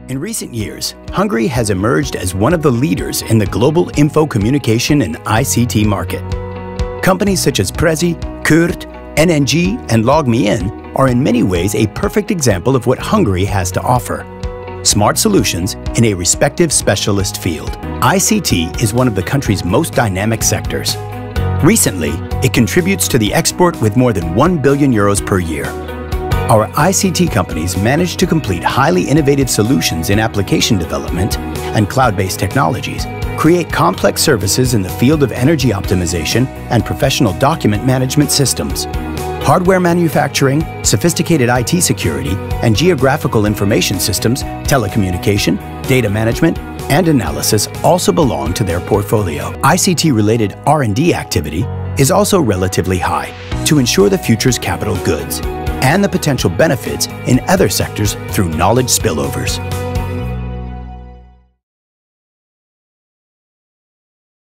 In recent years, Hungary has emerged as one of the leaders in the global info communication and ICT market. Companies such as Prezi, Kürt, NNG, and LogMeIn are in many ways a perfect example of what Hungary has to offer. Smart solutions in a respective specialist field. ICT is one of the country's most dynamic sectors. Recently, it contributes to the export with more than 1 billion euros per year. Our ICT companies manage to complete highly innovative solutions in application development and cloud-based technologies, create complex services in the field of energy optimization and professional document management systems. Hardware manufacturing, sophisticated IT security, and geographical information systems, telecommunication, data management, and analysis also belong to their portfolio. ICT-related R&D activity is also relatively high to ensure the future's capital goods and the potential benefits in other sectors through knowledge spillovers.